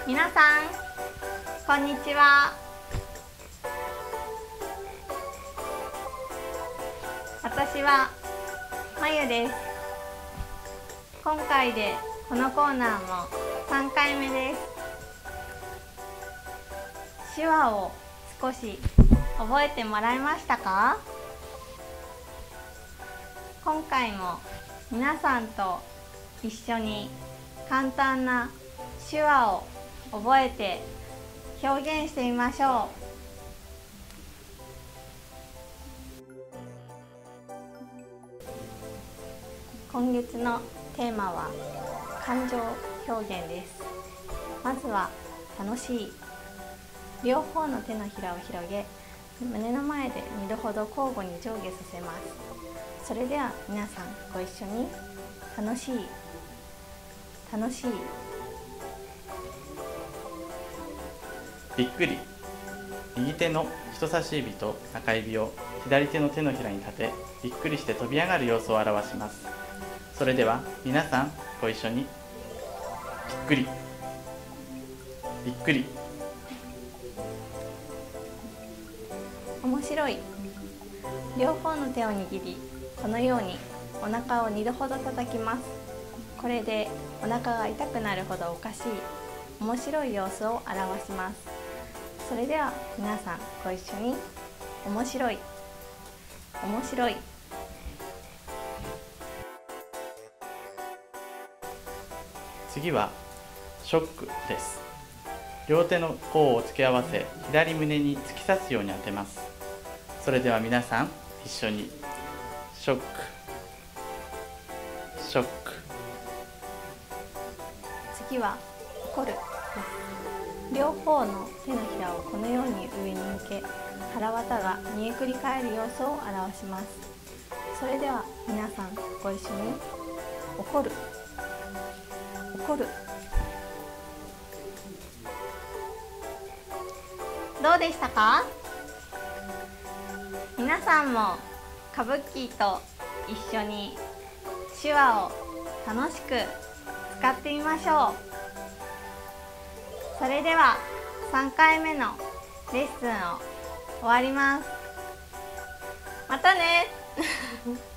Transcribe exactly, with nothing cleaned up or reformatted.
皆さんこんにちは。私はまゆです。今回でこのコーナーもさんかいめです。手話を少し覚えてもらえましたか？今回も皆さんと一緒に簡単な手話を覚えて表現してみましょう。今月のテーマは感情表現です。まずは楽しい。両方の手のひらを広げ、胸の前でにどほど交互に上下させます。それでは皆さんご一緒に。楽しい、楽しい。 びっくり。右手の人差し指と中指を左手の手のひらに立て、びっくりして飛び上がる様子を表します。それでは皆さんご一緒に。びっくり、びっくり。 面白い。両方の手を握り、このようにお腹をにどほど叩きます。これでお腹が痛くなるほどおかしい、面白い様子を表します。それでは皆さんご一緒に。面白い、面白い。 次はショックです。両手の甲を付け合わせ、左胸に突き刺すように当てます。それでは皆さん一緒に。ショック、ショック。 次は怒るです。両方の手のひらをこのように上に向け、腹渡が煮えくり返る様子を表します。それでは皆さんご一緒に。怒る、怒る。どうでしたか？皆さんも歌舞伎と一緒に手話を楽しく使ってみましょう。それではさんかいめのレッスンを終わります。またね